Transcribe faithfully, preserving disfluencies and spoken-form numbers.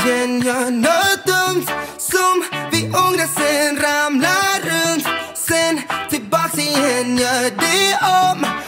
igen, gör nåt dumt som vi ångrar, sen ramlar runt. Sen tillbaks igen, gör det om.